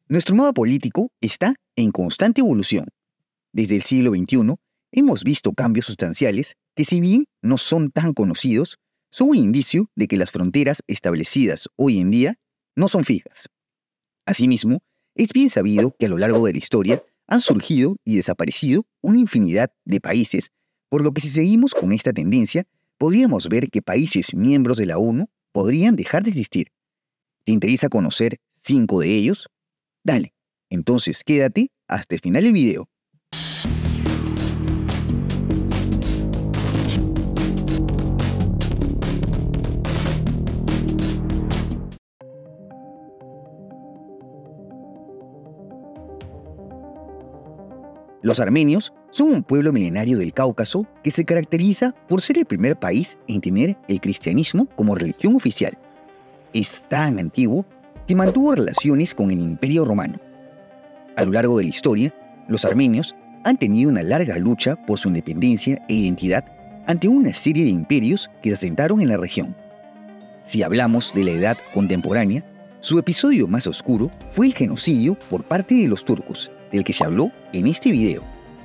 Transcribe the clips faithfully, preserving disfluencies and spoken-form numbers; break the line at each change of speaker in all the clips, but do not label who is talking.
Nuestro mapa político está en constante evolución. Desde el siglo veintiuno hemos visto cambios sustanciales que, si bien no son tan conocidos, son un indicio de que las fronteras establecidas hoy en día no son fijas. Asimismo, es bien sabido que a lo largo de la historia han surgido y desaparecido una infinidad de países, por lo que si seguimos con esta tendencia, podríamos ver que países miembros de la ONU podrían dejar de existir. ¿Te interesa conocer cinco de ellos? Dale, entonces quédate hasta el final del video. Los armenios son un pueblo milenario del Cáucaso que se caracteriza por ser el primer país en tener el cristianismo como religión oficial. Es tan antiguo que mantuvo relaciones con el Imperio Romano. A lo largo de la historia, los armenios han tenido una larga lucha por su independencia e identidad ante una serie de imperios que se asentaron en la región. Si hablamos de la edad contemporánea, su episodio más oscuro fue el genocidio por parte de los turcos, del que se habló en este video.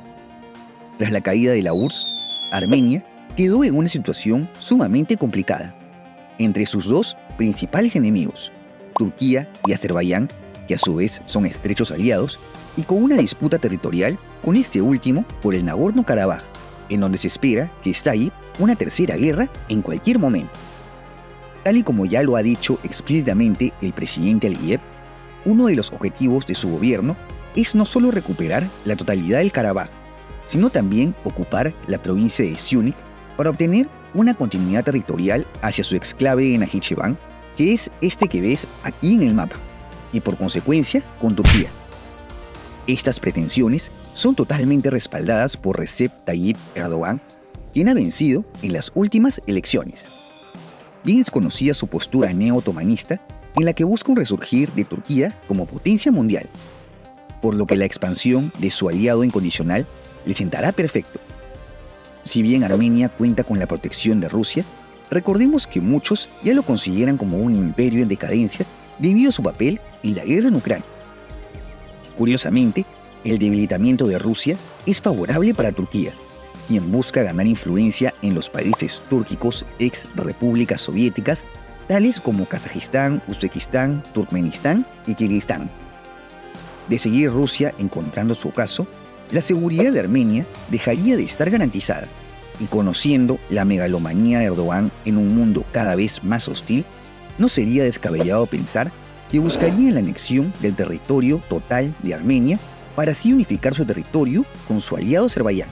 Tras la caída de la U R S S, Armenia quedó en una situación sumamente complicada. Entre sus dos principales enemigos, Turquía y Azerbaiyán, que a su vez son estrechos aliados, y con una disputa territorial con este último por el Nagorno-Karabaj, en donde se espera que estalle una tercera guerra en cualquier momento. Tal y como ya lo ha dicho explícitamente el presidente Aliyev, uno de los objetivos de su gobierno es no solo recuperar la totalidad del Karabaj, sino también ocupar la provincia de Syunik para obtener una continuidad territorial hacia su exclave en Najicheván, que es este que ves aquí en el mapa, y por consecuencia con Turquía. Estas pretensiones son totalmente respaldadas por Recep Tayyip Erdogan, quien ha vencido en las últimas elecciones. Bien es conocida su postura neo-otomanista, en la que busca un resurgir de Turquía como potencia mundial, por lo que la expansión de su aliado incondicional le sentará perfecto. Si bien Armenia cuenta con la protección de Rusia, recordemos que muchos ya lo consideran como un imperio en decadencia debido a su papel en la guerra en Ucrania. Curiosamente, el debilitamiento de Rusia es favorable para Turquía, quien busca ganar influencia en los países túrquicos ex repúblicas soviéticas, tales como Kazajistán, Uzbekistán, Turkmenistán y Kirguistán. De seguir Rusia encontrando su ocaso, la seguridad de Armenia dejaría de estar garantizada, y conociendo la megalomanía de Erdogan en un mundo cada vez más hostil, no sería descabellado pensar que buscaría la anexión del territorio total de Armenia para así unificar su territorio con su aliado Azerbaiyán.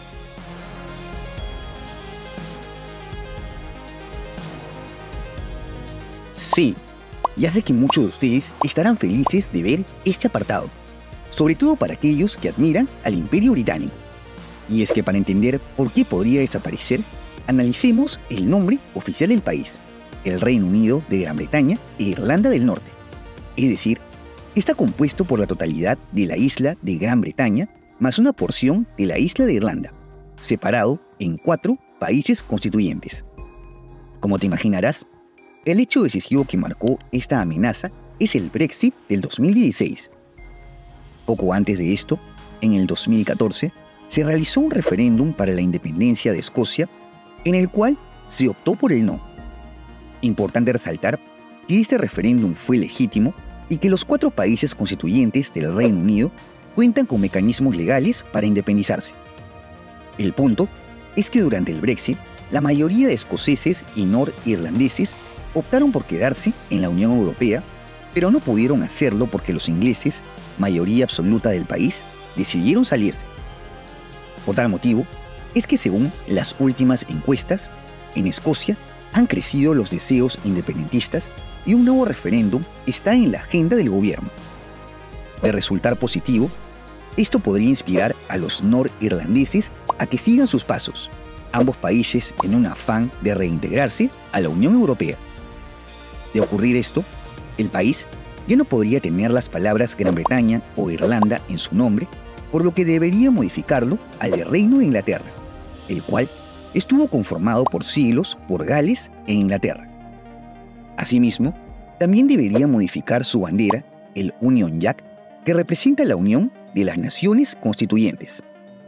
Sí, ya sé que muchos de ustedes estarán felices de ver este apartado, sobre todo para aquellos que admiran al Imperio Británico. Y es que para entender por qué podría desaparecer, analicemos el nombre oficial del país, el Reino Unido de Gran Bretaña e Irlanda del Norte. Es decir, está compuesto por la totalidad de la isla de Gran Bretaña más una porción de la isla de Irlanda, separado en cuatro países constituyentes. Como te imaginarás, el hecho decisivo que marcó esta amenaza es el Brexit del dos mil dieciséis. Poco antes de esto, en el dos mil catorce, se realizó un referéndum para la independencia de Escocia, en el cual se optó por el no. Importante resaltar que este referéndum fue legítimo y que los cuatro países constituyentes del Reino Unido cuentan con mecanismos legales para independizarse. El punto es que durante el Brexit, la mayoría de escoceses y norirlandeses optaron por quedarse en la Unión Europea, pero no pudieron hacerlo porque los ingleses, mayoría absoluta del país, decidieron salirse. Por tal motivo, es que según las últimas encuestas, en Escocia han crecido los deseos independentistas y un nuevo referéndum está en la agenda del gobierno. De resultar positivo, esto podría inspirar a los norirlandeses a que sigan sus pasos, ambos países en un afán de reintegrarse a la Unión Europea. De ocurrir esto, el país ya no podría tener las palabras Gran Bretaña o Irlanda en su nombre, por lo que debería modificarlo al de Reino de Inglaterra, el cual estuvo conformado por siglos por Gales e Inglaterra. Asimismo, también debería modificar su bandera, el Union Jack, que representa la unión de las naciones constituyentes.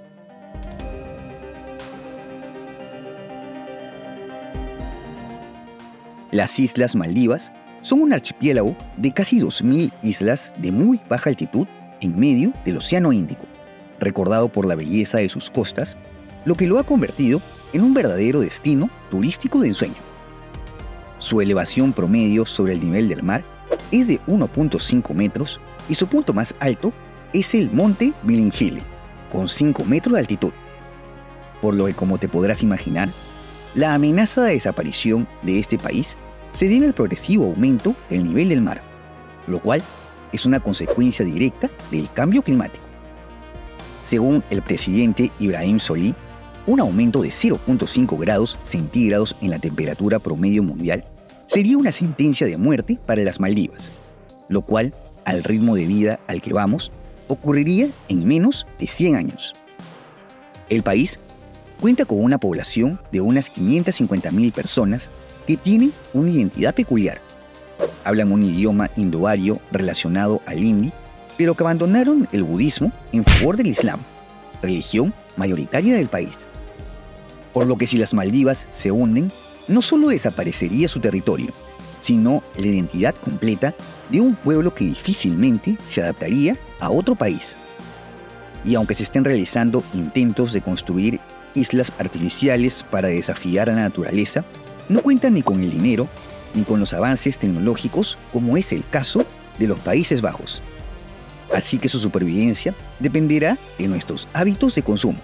Las Islas Maldivas son un archipiélago de casi dos mil islas de muy baja altitud en medio del Océano Índico, recordado por la belleza de sus costas, lo que lo ha convertido en un verdadero destino turístico de ensueño. Su elevación promedio sobre el nivel del mar es de uno punto cinco metros y su punto más alto es el Monte Bilingili, con cinco metros de altitud. Por lo que, como te podrás imaginar, la amenaza de desaparición de este país se debe al progresivo aumento del nivel del mar, lo cual es una consecuencia directa del cambio climático. Según el presidente Ibrahim Solí, un aumento de cero punto cinco grados centígrados en la temperatura promedio mundial sería una sentencia de muerte para las Maldivas, lo cual, al ritmo de vida al que vamos, ocurriría en menos de cien años. El país cuenta con una población de unas quinientas cincuenta mil personas que tienen una identidad peculiar. Hablan un idioma indoario relacionado al hindi, pero que abandonaron el budismo en favor del islam, religión mayoritaria del país. Por lo que si las Maldivas se hunden, no solo desaparecería su territorio, sino la identidad completa de un pueblo que difícilmente se adaptaría a otro país. Y aunque se estén realizando intentos de construir islas artificiales para desafiar a la naturaleza, no cuentan ni con el dinero ni con los avances tecnológicos como es el caso de los Países Bajos. Así que su supervivencia dependerá de nuestros hábitos de consumo.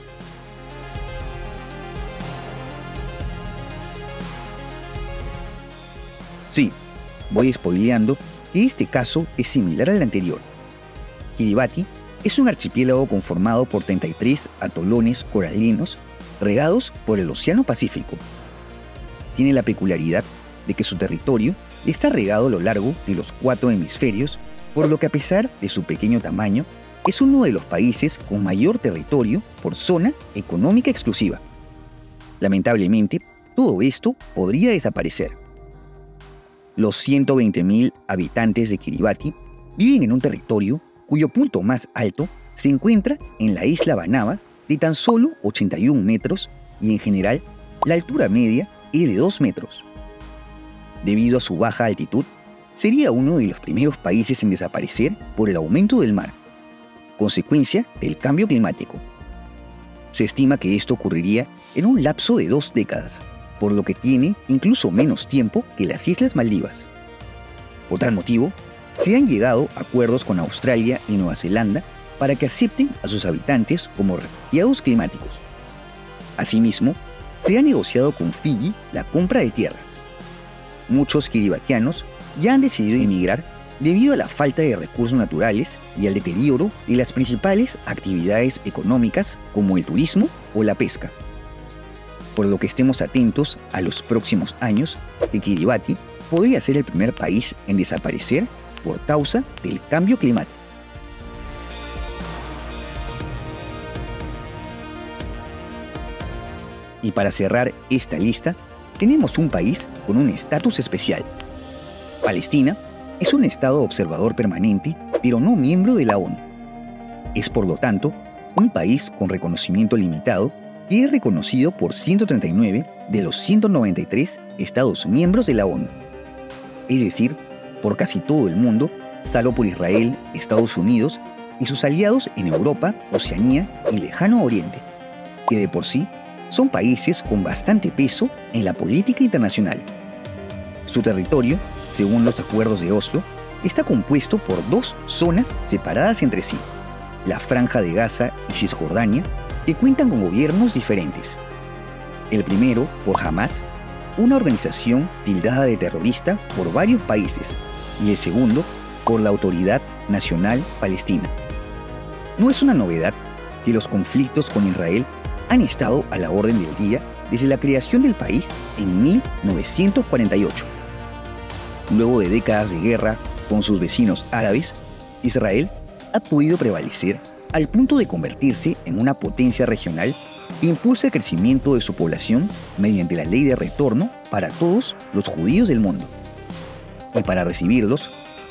Sí, voy spoileando que este caso es similar al anterior. Kiribati es un archipiélago conformado por treinta y tres atolones coralinos regados por el Océano Pacífico. Tiene la peculiaridad de que su territorio está regado a lo largo de los cuatro hemisferios, por lo que a pesar de su pequeño tamaño, es uno de los países con mayor territorio por zona económica exclusiva. Lamentablemente, todo esto podría desaparecer. Los ciento veinte mil habitantes de Kiribati viven en un territorio cuyo punto más alto se encuentra en la isla Banaba de tan solo ochenta y un metros y en general la altura media es de dos metros. Debido a su baja altitud, sería uno de los primeros países en desaparecer por el aumento del mar, consecuencia del cambio climático. Se estima que esto ocurriría en un lapso de dos décadas, por lo que tiene incluso menos tiempo que las Islas Maldivas. Por tal motivo, se han llegado a acuerdos con Australia y Nueva Zelanda para que acepten a sus habitantes como refugiados climáticos. Asimismo, se ha negociado con Fiyi la compra de tierras. Muchos kiribatianos ya han decidido emigrar debido a la falta de recursos naturales y al deterioro de las principales actividades económicas como el turismo o la pesca. Por lo que estemos atentos a los próximos años, que Kiribati podría ser el primer país en desaparecer por causa del cambio climático. Y para cerrar esta lista, tenemos un país con un estatus especial. Palestina es un estado observador permanente, pero no miembro de la ONU. Es por lo tanto un país con reconocimiento limitado que es reconocido por ciento treinta y nueve de los ciento noventa y tres estados miembros de la ONU. Es decir, por casi todo el mundo, salvo por Israel, Estados Unidos y sus aliados en Europa, Oceanía y Lejano Oriente, que de por sí son países con bastante peso en la política internacional. Su territorio, según los acuerdos de Oslo, está compuesto por dos zonas separadas entre sí, la Franja de Gaza y Cisjordania, que cuentan con gobiernos diferentes. El primero por Hamas, una organización tildada de terrorista por varios países, y el segundo por la Autoridad Nacional Palestina. No es una novedad que los conflictos con Israel han estado a la orden del día desde la creación del país en mil novecientos cuarenta y ocho. Luego de décadas de guerra con sus vecinos árabes, Israel ha podido prevalecer al punto de convertirse en una potencia regional que impulsa el crecimiento de su población mediante la ley de retorno para todos los judíos del mundo. Y para recibirlos,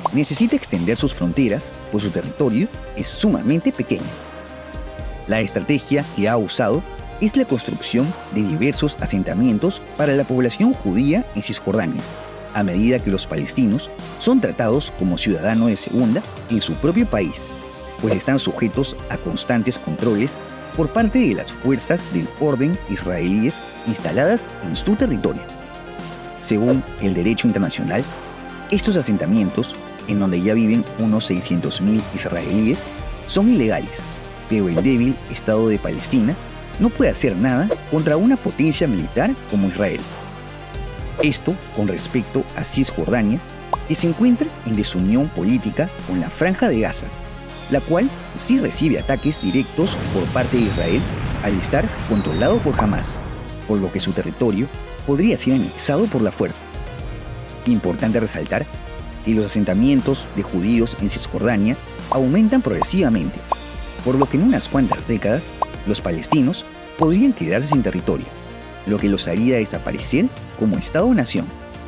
necesita extender sus fronteras, pues su territorio es sumamente pequeño. La estrategia que ha usado es la construcción de diversos asentamientos para la población judía en Cisjordania, a medida que los palestinos son tratados como ciudadanos de segunda en su propio país, pues están sujetos a constantes controles por parte de las fuerzas del orden israelíes instaladas en su territorio. Según el derecho internacional, estos asentamientos, en donde ya viven unos seiscientos mil israelíes, son ilegales, pero el débil Estado de Palestina no puede hacer nada contra una potencia militar como Israel. Esto con respecto a Cisjordania, que se encuentra en desunión política con la Franja de Gaza, la cual sí recibe ataques directos por parte de Israel al estar controlado por Hamás, por lo que su territorio podría ser anexado por la fuerza. Importante resaltar que los asentamientos de judíos en Cisjordania aumentan progresivamente, por lo que en unas cuantas décadas los palestinos podrían quedarse sin territorio, lo que los haría desaparecer como Estado-nación.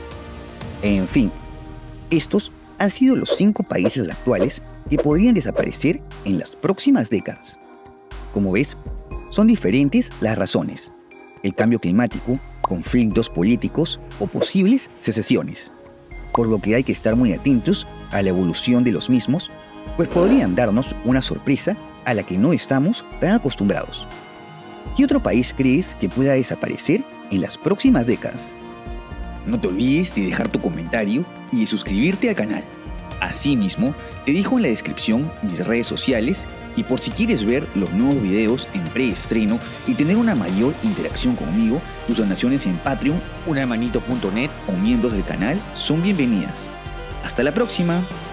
En fin, estos han sido los cinco países actuales que podrían desaparecer en las próximas décadas. Como ves, son diferentes las razones: el cambio climático, conflictos políticos o posibles secesiones, por lo que hay que estar muy atentos a la evolución de los mismos, pues podrían darnos una sorpresa a la que no estamos tan acostumbrados. ¿Qué otro país crees que pueda desaparecer en las próximas décadas? No te olvides de dejar tu comentario y de suscribirte al canal. Asimismo, te dejo en la descripción mis redes sociales, y por si quieres ver los nuevos videos en preestreno y tener una mayor interacción conmigo, tus donaciones en Patreon, una manito punto net o miembros del canal son bienvenidas. ¡Hasta la próxima!